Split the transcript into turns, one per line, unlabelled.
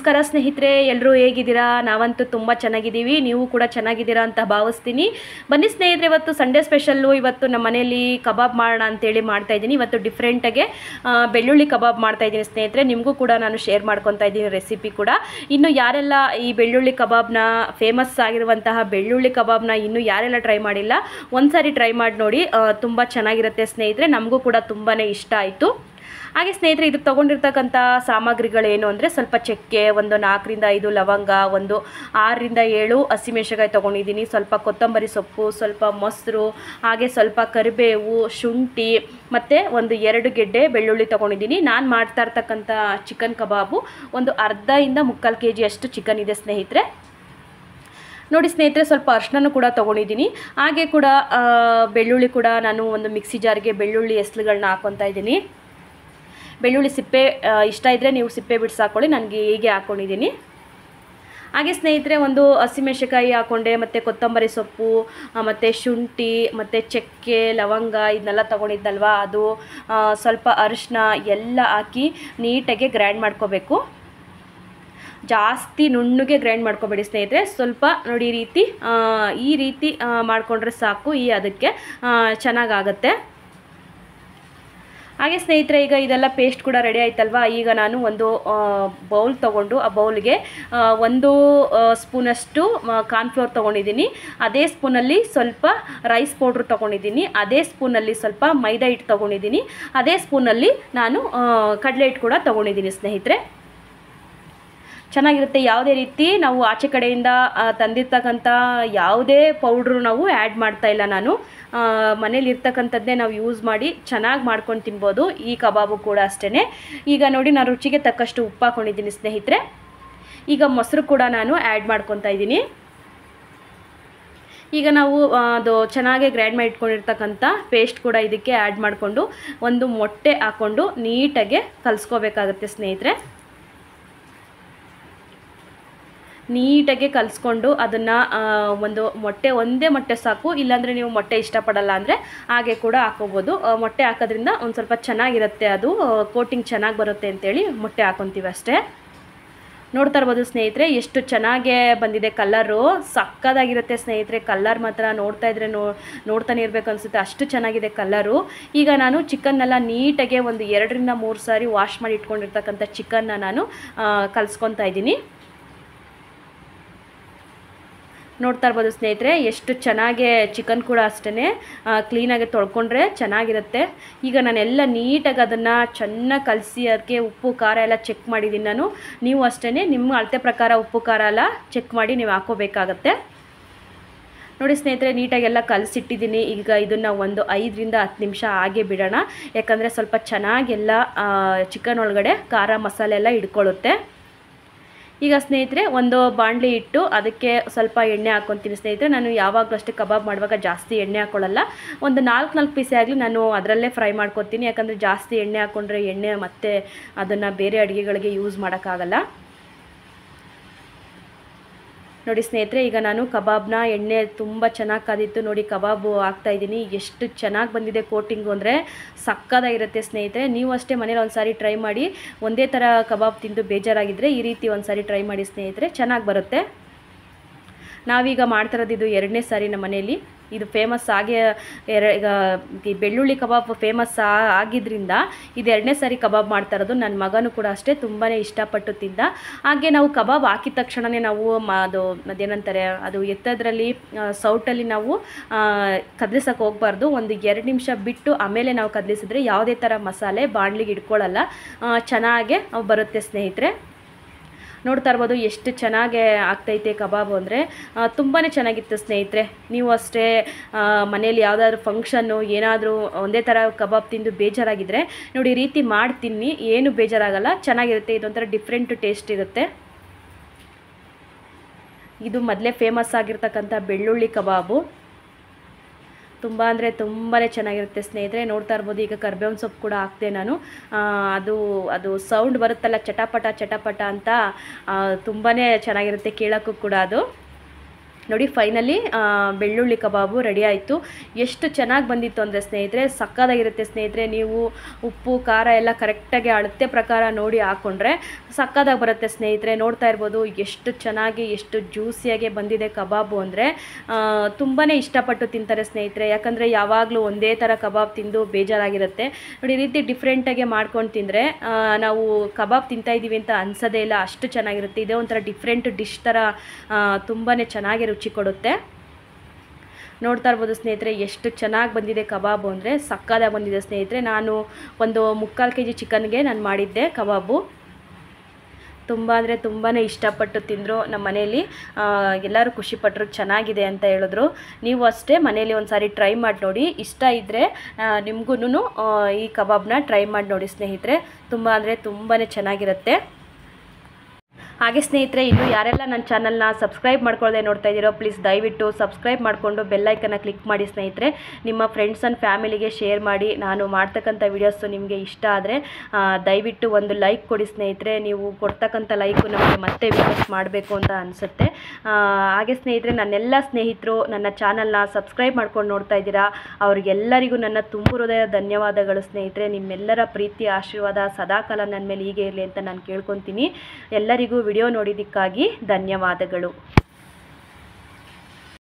ನಮಸ್ಕಾರ ಸ್ನೇಹಿತರೆ, ಎಲ್ಲರೂ ಹೇಗಿದ್ದೀರಾ? ನಾವಂತೂ ತುಂಬ ಚೆನ್ನಾಗಿದ್ದೀವಿ, ನೀವು ಕೂಡ ಚೆನ್ನಾಗಿದ್ದೀರಾ ಅಂತ ಭಾವಿಸ್ತೀನಿ. ಬನ್ನಿ ಸ್ನೇಹಿತರೆ, ಇವತ್ತು ಸಂಡೇ ಸ್ಪೆಷಲ್ಲು. ಇವತ್ತು ನಮ್ಮ ಮನೆಯಲ್ಲಿ ಕಬಾಬ್ ಮಾಡೋಣ ಅಂತೇಳಿ ಮಾಡ್ತಾಯಿದ್ದೀನಿ. ಇವತ್ತು ಡಿಫ್ರೆಂಟಾಗೆ ಬೆಳ್ಳುಳ್ಳಿ ಕಬಾಬ್ ಮಾಡ್ತಾಯಿದ್ದೀನಿ ಸ್ನೇಹಿತರೆ. ನಿಮಗೂ ಕೂಡ ನಾನು ಶೇರ್ ಮಾಡ್ಕೊತಾ ಇದ್ದೀನಿ ರೆಸಿಪಿ ಕೂಡ. ಇನ್ನು ಯಾರೆಲ್ಲ ಈ ಬೆಳ್ಳುಳ್ಳಿ ಕಬಾಬ್ನ, ಫೇಮಸ್ ಆಗಿರುವಂತಹ ಬೆಳ್ಳುಳ್ಳಿ ಕಬಾಬ್ನ ಇನ್ನೂ ಯಾರೆಲ್ಲ ಟ್ರೈ ಮಾಡಿಲ್ಲ, ಒಂದು ಸಾರಿ ಟ್ರೈ ಮಾಡಿ ನೋಡಿ, ತುಂಬ ಚೆನ್ನಾಗಿರುತ್ತೆ ಸ್ನೇಹಿತರೆ. ನಮಗೂ ಕೂಡ ತುಂಬಾ ಇಷ್ಟ ಆಯಿತು. ಹಾಗೆ ಸ್ನೇಹಿತರೆ, ಇದಕ್ಕೆ ತೊಗೊಂಡಿರ್ತಕ್ಕಂಥ ಸಾಮಗ್ರಿಗಳೇನು ಅಂದರೆ, ಸ್ವಲ್ಪ ಚಕ್ಕೆ, ಒಂದು 4 ರಿಂದ 5 ಲವಂಗ, ಒಂದು 6 ರಿಂದ 7 ಹಸಿಮೆಣಸಿನಕಾಯಿ ತೊಗೊಂಡಿದ್ದೀನಿ, ಸ್ವಲ್ಪ ಕೊತ್ತಂಬರಿ ಸೊಪ್ಪು, ಸ್ವಲ್ಪ ಮೊಸರು, ಹಾಗೆ ಸ್ವಲ್ಪ ಕರಿಬೇವು, ಶುಂಠಿ ಮತ್ತು ಒಂದು 2 ಗೆಡ್ಡೆ ಬೆಳ್ಳುಳ್ಳಿ ತೊಗೊಂಡಿದ್ದೀನಿ. ನಾನು ಮಾಡ್ತಾ ಇರ್ತಕ್ಕಂಥ ಚಿಕನ್ ಕಬಾಬು ಒಂದು ಅರ್ಧ ಇಂದ 3/4 kg ಅಷ್ಟು ಚಿಕನ್ ಇದೆ ಸ್ನೇಹಿತರೆ. ನೋಡಿ ಸ್ನೇಹಿತರೆ, ಸ್ವಲ್ಪ ಅರಿಶಿನ ಕೂಡ ತೊಗೊಂಡಿದ್ದೀನಿ. ಹಾಗೆ ಕೂಡ ಬೆಳ್ಳುಳ್ಳಿ ಕೂಡ ನಾನು ಒಂದು ಮಿಕ್ಸಿ ಜಾರ್ಗೆ ಬೆಳ್ಳುಳ್ಳಿ ಎಸ್ಲುಗಳನ್ನ ಹಾಕ್ಕೊತಾ ಇದ್ದೀನಿ. ಬೆಳ್ಳುಳ್ಳಿ ಸಿಪ್ಪೆ ಇಷ್ಟ ಇದ್ದರೆ ನೀವು ಸಿಪ್ಪೆ ಬಿಡಿಸಿ ಹಾಕ್ಕೊಳ್ಳಿ, ನನಗೆ ಹೀಗೆ ಹಾಕ್ಕೊಂಡಿದ್ದೀನಿ. ಹಾಗೆ ಸ್ನೇಹಿತರೆ, ಒಂದು ಹಸಿಮೆಣಸಿನಕಾಯಿ ಹಾಕ್ಕೊಂಡೆ, ಮತ್ತು ಕೊತ್ತಂಬರಿ ಸೊಪ್ಪು, ಮತ್ತು ಶುಂಠಿ, ಮತ್ತು ಚಕ್ಕೆ, ಲವಂಗ ಇದನ್ನೆಲ್ಲ ತೊಗೊಂಡಿದ್ದಲ್ವ, ಅದು ಸ್ವಲ್ಪ ಅರಿಶಿನ ಎಲ್ಲ ಹಾಕಿ ನೀಟಾಗಿ ಗ್ರೈಂಡ್ ಮಾಡ್ಕೋಬೇಕು. ಜಾಸ್ತಿ ನುಣ್ಣಗೆ ಗ್ರೈಂಡ್ ಮಾಡ್ಕೊಬೇಡಿ ಸ್ನೇಹಿತರೆ, ಸ್ವಲ್ಪ ನೋಡಿ ಈ ರೀತಿ ಮಾಡಿಕೊಂಡ್ರೆ ಸಾಕು, ಅದಕ್ಕೆ ಚೆನ್ನಾಗಾಗುತ್ತೆ. ಹಾಗೆ ಸ್ನೇಹಿತರೆ, ಈಗ ಇದೆಲ್ಲ ಪೇಸ್ಟ್ ಕೂಡ ರೆಡಿ ಆಯ್ತಲ್ವ. ಈಗ ನಾನು ಒಂದು ಬೌಲ್ ತೊಗೊಂಡು ಆ ಬೌಲ್ಗೆ 1 ಸ್ಪೂನಷ್ಟು ಕಾರ್ನ್ಫ್ಲೋರ್ ತೊಗೊಂಡಿದ್ದೀನಿ. ಅದೇ ಸ್ಪೂನಲ್ಲಿ ಸ್ವಲ್ಪ ರೈಸ್ ಪೌಡ್ರ್ ತೊಗೊಂಡಿದ್ದೀನಿ. ಅದೇ ಸ್ಪೂನಲ್ಲಿ ಸ್ವಲ್ಪ ಮೈದಾ ಹಿಟ್ಟು ತೊಗೊಂಡಿದ್ದೀನಿ. ಅದೇ ಸ್ಪೂನಲ್ಲಿ ನಾನು ಕಡಲೆ ಹಿಟ್ಟು ಕೂಡ ತೊಗೊಂಡಿದ್ದೀನಿ ಸ್ನೇಹಿತರೆ. ಚೆನ್ನಾಗಿರುತ್ತೆ. ಯಾವುದೇ ರೀತಿ ನಾವು ಆಚೆ ಕಡೆಯಿಂದ ತಂದಿರ್ತಕ್ಕಂಥ ಯಾವುದೇ ಪೌಡ್ರು ನಾವು ಆ್ಯಡ್ ಮಾಡ್ತಾಯಿಲ್ಲ. ನಾನು ಮನೇಲಿ ಇರ್ತಕ್ಕಂಥದ್ದೇ ನಾವು ಯೂಸ್ ಮಾಡಿ ಚೆನ್ನಾಗಿ ಮಾಡ್ಕೊಂಡು ತಿನ್ಬೋದು. ಈ ಕಬಾಬು ಕೂಡ ಅಷ್ಟೇ. ಈಗ ನೋಡಿ, ನಾನು ರುಚಿಗೆ ತಕ್ಕಷ್ಟು ಉಪ್ಪು ಹಾಕ್ಕೊಂಡಿದ್ದೀನಿ ಸ್ನೇಹಿತರೆ. ಈಗ ಮೊಸರು ಕೂಡ ನಾನು ಆ್ಯಡ್ ಮಾಡ್ಕೊತಾ ಇದ್ದೀನಿ. ಈಗ ನಾವು ಅದು ಚೆನ್ನಾಗಿ ಗ್ರೈಂಡ್ ಮಾಡಿ ಇಟ್ಕೊಂಡಿರ್ತಕ್ಕಂಥ ಪೇಸ್ಟ್ ಕೂಡ ಇದಕ್ಕೆ ಆ್ಯಡ್ ಮಾಡಿಕೊಂಡು ಒಂದು ಮೊಟ್ಟೆ ಹಾಕ್ಕೊಂಡು ನೀಟಾಗೆ ಕಲಿಸ್ಕೋಬೇಕಾಗತ್ತೆ ಸ್ನೇಹಿತರೆ. ನೀಟಾಗಿ ಕಲಿಸ್ಕೊಂಡು ಅದನ್ನು ಒಂದು ಒಂದೇ ಮೊಟ್ಟೆ ಸಾಕು. ಇಲ್ಲಾಂದರೆ ನೀವು ಮೊಟ್ಟೆ ಇಷ್ಟಪಡಲ್ಲ ಅಂದರೆ ಹಾಗೆ ಕೂಡ ಹಾಕೋಬೋದು. ಮೊಟ್ಟೆ ಹಾಕೋದ್ರಿಂದ ಒಂದು ಸ್ವಲ್ಪ ಚೆನ್ನಾಗಿರುತ್ತೆ, ಅದು ಕೋಟಿಂಗ್ ಚೆನ್ನಾಗಿ ಬರುತ್ತೆ ಅಂತೇಳಿ ಮೊಟ್ಟೆ ಹಾಕೊತೀವಿ ಅಷ್ಟೇ. ನೋಡ್ತಾ ಇರ್ಬೋದು ಸ್ನೇಹಿತರೆ, ಎಷ್ಟು ಚೆನ್ನಾಗೇ ಬಂದಿದೆ. ಕಲ್ಲರು ಸಕ್ಕದಾಗಿರುತ್ತೆ ಸ್ನೇಹಿತರೆ. ಕಲ್ಲರ್ ಮಾತ್ರ ನೋಡ್ತಾ ಇದ್ರೆ ನೋಡ್ತಾನೆ ಇರಬೇಕು ಅನಿಸುತ್ತೆ, ಅಷ್ಟು ಚೆನ್ನಾಗಿದೆ ಕಲ್ಲರು. ಈಗ ನಾನು ಚಿಕನ್ನೆಲ್ಲ ನೀಟಾಗೆ ಒಂದು 2 ರಿಂದ 3 ಸಾರಿ ವಾಶ್ ಮಾಡಿ ಇಟ್ಕೊಂಡಿರ್ತಕ್ಕಂಥ ಚಿಕನ್ನ ನಾನು ಕಲಿಸ್ಕೊತಾ ಇದ್ದೀನಿ. ನೋಡ್ತಾ ಇರ್ಬೋದು ಸ್ನೇಹಿತರೆ, ಎಷ್ಟು ಚೆನ್ನಾಗಿ ಚಿಕನ್ ಕೂಡ ಅಷ್ಟೇ ಕ್ಲೀನಾಗಿ ತೊಳ್ಕೊಂಡ್ರೆ ಚೆನ್ನಾಗಿರುತ್ತೆ. ಈಗ ನಾನೆಲ್ಲ ನೀಟಾಗಿ ಅದನ್ನು ಚೆನ್ನಾಗಿ ಕಲಸಿ ಅದಕ್ಕೆ ಉಪ್ಪು ಖಾರ ಎಲ್ಲ ಚೆಕ್ ಮಾಡಿದ್ದೀನಿ ನಾನು. ನೀವು ಅಷ್ಟೇ ನಿಮ್ಮ ಅಳತೆ ಪ್ರಕಾರ ಉಪ್ಪು ಖಾರ ಎಲ್ಲ ಚೆಕ್ ಮಾಡಿ ನೀವು ಹಾಕೋಬೇಕಾಗತ್ತೆ. ನೋಡಿ ಸ್ನೇಹಿತರೆ, ನೀಟಾಗೆಲ್ಲ ಕಲಸಿಟ್ಟಿದ್ದೀನಿ. ಈಗ ಇದನ್ನು ಒಂದು 5 ರಿಂದ 10 ನಿಮಿಷ ಹಾಗೆ ಬಿಡೋಣ, ಯಾಕಂದರೆ ಸ್ವಲ್ಪ ಚೆನ್ನಾಗೆಲ್ಲ ಚಿಕನ್ ಒಳಗಡೆ ಖಾರ ಮಸಾಲೆ ಎಲ್ಲ ಹಿಡ್ಕೊಳ್ಳುತ್ತೆ. ಈಗ ಸ್ನೇಹಿತರೆ, ಒಂದು ಬಾಣಲಿ ಇಟ್ಟು ಅದಕ್ಕೆ ಸ್ವಲ್ಪ ಎಣ್ಣೆ ಹಾಕ್ಕೊತೀನಿ ಸ್ನೇಹಿತರೆ. ನಾನು ಯಾವಾಗಲೂ ಅಷ್ಟೇ ಕಬಾಬ್ ಮಾಡುವಾಗ ಜಾಸ್ತಿ ಎಣ್ಣೆ ಹಾಕ್ಕೊಳ್ಳಲ್ಲ. ಒಂದು 4 ಪೀಸೇ ಆಗಲಿ ನಾನು ಅದರಲ್ಲೇ ಫ್ರೈ ಮಾಡ್ಕೊತೀನಿ. ಯಾಕಂದರೆ ಜಾಸ್ತಿ ಎಣ್ಣೆ ಹಾಕ್ಕೊಂಡ್ರೆ ಎಣ್ಣೆ ಮತ್ತೆ ಅದನ್ನು ಬೇರೆ ಅಡುಗೆಗಳಿಗೆ ಯೂಸ್ ಮಾಡೋಕ್ಕಾಗಲ್ಲ. ನೋಡಿ ಸ್ನೇಹಿತರೆ, ಈಗ ನಾನು ಕಬಾಬ್ನ ಎಣ್ಣೆ ತುಂಬ ಚೆನ್ನಾಗಿ ಕಾದಿತ್ತು. ನೋಡಿ ಕಬಾಬು ಹಾಕ್ತಾಯಿದ್ದೀನಿ. ಎಷ್ಟು ಚೆನ್ನಾಗಿ ಬಂದಿದೆ ಕೋಟಿಂಗು ಅಂದರೆ ಸಕ್ಕದಾಗಿರುತ್ತೆ ಸ್ನೇಹಿತರೆ. ನೀವು ಅಷ್ಟೇ ಮನೇಲಿ ಒಂದು ಸಾರಿ ಟ್ರೈ ಮಾಡಿ. ಒಂದೇ ಥರ ಕಬಾಬ್ ತಿಂದು ಬೇಜಾರಾಗಿದ್ದರೆ ಈ ರೀತಿ ಒಂದು ಸಾರಿ ಟ್ರೈ ಮಾಡಿ ಸ್ನೇಹಿತರೆ, ಚೆನ್ನಾಗಿ ಬರುತ್ತೆ. ನಾವೀಗ ಮಾಡ್ತಿರೋದು ಇದು 2ನೇ ಸಾರಿ ನಮ್ಮ ಮನೇಲಿ. ಇದು ಫೇಮಸ್ ಈಗ ಈ ಬೆಳ್ಳುಳ್ಳಿ ಕಬಾಬ್ ಫೇಮಸ್ ಆಗಿದ್ದರಿಂದ ಇದು 2ನೇ ಸಾರಿ ಕಬಾಬ್ ಮಾಡ್ತಾ ಇರೋದು. ನನ್ನ ಮಗನೂ ಕೂಡ ಅಷ್ಟೇ ತುಂಬಾ ಇಷ್ಟಪಟ್ಟು ತಿಂದ. ಹಾಗೆ ನಾವು ಕಬಾಬ್ ಹಾಕಿದ ತಕ್ಷಣವೇ ನಾವು ಅದೇನಂತಾರೆ, ಅದು ಎತ್ತದ್ರಲ್ಲಿ ಸೌಟಲ್ಲಿ ನಾವು ಕದಲಿಸೋಕೆ ಹೋಗಬಾರ್ದು. ಒಂದು 2 ನಿಮಿಷ ಬಿಟ್ಟು ಆಮೇಲೆ ನಾವು ಕದಲಿಸಿದ್ರೆ ಯಾವುದೇ ಥರ ಮಸಾಲೆ ಬಾಣಲಿಗೆ ಇಟ್ಕೊಳ್ಳಲ್ಲ, ಚೆನ್ನಾಗೇ ಬರುತ್ತೆ ಸ್ನೇಹಿತರೆ. ನೋಡ್ತಾ ಇರ್ಬೋದು ಎಷ್ಟು ಚೆನ್ನಾಗಿ ಆಗ್ತೈತೆ ಕಬಾಬು ಅಂದರೆ ತುಂಬಾ ಚೆನ್ನಾಗಿತ್ತು ಸ್ನೇಹಿತರೆ. ನೀವು ಅಷ್ಟೇ ಮನೇಲಿ ಯಾವುದಾದ್ರೂ ಫಂಕ್ಷನ್ನು ಏನಾದರೂ ಒಂದೇ ಥರ ಕಬಾಬ್ ತಿಂದು ಬೇಜಾರಾಗಿದ್ದರೆ ನೋಡಿ, ಈ ರೀತಿ ಮಾಡ್ತೀನಿ, ಏನು ಬೇಜಾರಾಗಲ್ಲ, ಚೆನ್ನಾಗಿರುತ್ತೆ. ಇದೊಂಥರ ಡಿಫ್ರೆಂಟ್ ಟೇಸ್ಟ್ ಇರುತ್ತೆ. ಇದು ಮೊದಲೇ ಫೇಮಸ್ ಆಗಿರ್ತಕ್ಕಂಥ ಬೆಳ್ಳುಳ್ಳಿ ಕಬಾಬು. ತುಂಬ ಅಂದರೆ ತುಂಬಾ ಚೆನ್ನಾಗಿರುತ್ತೆ ಸ್ನೇಹಿತರೆ. ನೋಡ್ತಾ ಇರ್ಬೋದು, ಈಗ ಕರ್ಬೇವಿನ ಸೊಪ್ಪು ಕೂಡ ಹಾಕ್ದೆ ನಾನು. ಅದು ಸೌಂಡ್ ಬರುತ್ತಲ್ಲ, ಚಟಪಟ ಚಟಪಟ ಅಂತ, ತುಂಬಾ ಚೆನ್ನಾಗಿರುತ್ತೆ ಕೇಳೋಕ್ಕೂ ಕೂಡ. ಅದು ನೋಡಿ ಫೈನಲಿ ಬೆಳ್ಳುಳ್ಳಿ ಕಬಾಬು ರೆಡಿ ಆಯಿತು. ಎಷ್ಟು ಚೆನ್ನಾಗಿ ಬಂದಿತ್ತು ಅಂದರೆ ಸ್ನೇಹಿತರೆ, ಸಕ್ಕತ್ತಾಗಿರುತ್ತೆ ಸ್ನೇಹಿತರೆ. ನೀವು ಉಪ್ಪು ಖಾರ ಎಲ್ಲ ಕರೆಕ್ಟಾಗಿ ಅಳತೆ ಪ್ರಕಾರ ನೋಡಿ ಹಾಕ್ಕೊಂಡ್ರೆ ಸಕ್ಕತ್ತಾಗಿ ಬರುತ್ತೆ ಸ್ನೇಹಿತರೆ. ನೋಡ್ತಾ ಇರ್ಬೋದು ಎಷ್ಟು ಚೆನ್ನಾಗಿ ಎಷ್ಟು ಜ್ಯೂಸಿಯಾಗಿ ಬಂದಿದೆ ಕಬಾಬು ಅಂದರೆ ತುಂಬಾ ಇಷ್ಟಪಟ್ಟು ತಿಂತಾರೆ ಸ್ನೇಹಿತರೆ. ಯಾಕಂದರೆ ಯಾವಾಗಲೂ ಒಂದೇ ಥರ ಕಬಾಬ್ ತಿಂದು ಬೇಜಾರಾಗಿರುತ್ತೆ. ನೋಡಿ ಈ ರೀತಿ ಡಿಫ್ರೆಂಟಾಗಿ ಮಾಡ್ಕೊಂಡು ತಿಂದರೆ ನಾವು ಕಬಾಬ್ ತಿಂತಾಯಿದ್ದೀವಿ ಅಂತ ಅನ್ಸೋದೇ ಇಲ್ಲ, ಅಷ್ಟು ಚೆನ್ನಾಗಿರುತ್ತೆ. ಇದೇ ಒಂಥರ ಡಿಫ್ರೆಂಟ್ ಡಿಶ್ ಥರ ತುಂಬಾ ಚೆನ್ನಾಗಿ ರುಚಿ ಕೊಡುತ್ತೆ. ನೋಡ್ತಾ ಇರ್ಬೋದು ಸ್ನೇಹಿತರೆ ಎಷ್ಟು ಚೆನ್ನಾಗಿ ಬಂದಿದೆ ಕಬಾಬು ಅಂದರೆ ಸಕ್ಕತ್ತಾಗಿ ಬಂದಿದೆ ಸ್ನೇಹಿತರೆ. ನಾನು ಒಂದು 3/4 kg ಚಿಕನ್ಗೆ ನಾನು ಮಾಡಿದ್ದೆ ಕಬಾಬು. ತುಂಬ ಅಂದರೆ ತುಂಬಾ ಇಷ್ಟಪಟ್ಟು ತಿಂದರು ನಮ್ಮ ಮನೆಯಲ್ಲಿ. ಎಲ್ಲರೂ ಖುಷಿಪಟ್ಟರು, ಚೆನ್ನಾಗಿದೆ ಅಂತ ಹೇಳಿದ್ರು. ನೀವು ಅಷ್ಟೇ ಮನೆಯಲ್ಲಿ ಒಂದು ಸಾರಿ ಟ್ರೈ ಮಾಡಿ ನೋಡಿ. ಇಷ್ಟ ಇದ್ದರೆ ನಿಮಗೂ ಈ ಕಬಾಬ್ನ ಟ್ರೈ ಮಾಡಿ ನೋಡಿ ಸ್ನೇಹಿತರೆ. ತುಂಬ ಅಂದರೆ ತುಂಬಾ ಚೆನ್ನಾಗಿರುತ್ತೆ. ಹಾಗೆ ಸ್ನೇಹಿತರೆ, ಇನ್ನು ಯಾರೆಲ್ಲ ನನ್ನ ಚಾನಲ್ನ ಸಬ್ಸ್ಕ್ರೈಬ್ ಮಾಡ್ಕೊಳ್ಳದೆ ನೋಡ್ತಾ ಇದ್ದೀರೋ ಪ್ಲೀಸ್ ದಯವಿಟ್ಟು ಸಬ್ಸ್ಕ್ರೈಬ್ ಮಾಡಿಕೊಂಡು ಬೆಲ್ಲೈಕನ್ನ ಕ್ಲಿಕ್ ಮಾಡಿ ಸ್ನೇಹಿತರೆ. ನಿಮ್ಮ ಫ್ರೆಂಡ್ಸ್ ಆ್ಯಂಡ್ ಫ್ಯಾಮಿಲಿಗೆ ಶೇರ್ ಮಾಡಿ. ನಾನು ಮಾಡ್ತಕ್ಕಂಥ ವೀಡಿಯೋಸು ನಿಮಗೆ ಇಷ್ಟ ಆದರೆ ದಯವಿಟ್ಟು ಒಂದು ಲೈಕ್ ಕೊಡಿ ಸ್ನೇಹಿತರೆ. ನೀವು ಕೊಡ್ತಕ್ಕಂಥ ಲೈಕು ನಮಗೆ ಮತ್ತೆ ವೀಡಿಯೋಸ್ ಮಾಡಬೇಕು ಅಂತ ಅನಿಸುತ್ತೆ. ಹಾಗೆ ಸ್ನೇಹಿತರೆ, ನನ್ನೆಲ್ಲ ಸ್ನೇಹಿತರು ನನ್ನ ಚಾನಲ್ನ ಸಬ್ಸ್ಕ್ರೈಬ್ ಮಾಡ್ಕೊಂಡು ನೋಡ್ತಾ ಇದ್ದೀರಾ, ಅವ್ರಿಗೆಲ್ಲರಿಗೂ ನನ್ನ ತುಂಬು ಹೃದಯ ಧನ್ಯವಾದಗಳು ಸ್ನೇಹಿತರೆ. ನಿಮ್ಮೆಲ್ಲರ ಪ್ರೀತಿ ಆಶೀರ್ವಾದ ಸದಾಕಾಲ ನನ್ನ ಮೇಲೆ ಹೀಗೆ ಇರಲಿ ಅಂತ ನಾನು ಕೇಳ್ಕೊತೀನಿ. ಎಲ್ಲರಿಗೂ ವಿಡಿಯೋ ನೋಡಿದ್ದಕ್ಕಾಗಿ ಧನ್ಯವಾದಗಳು.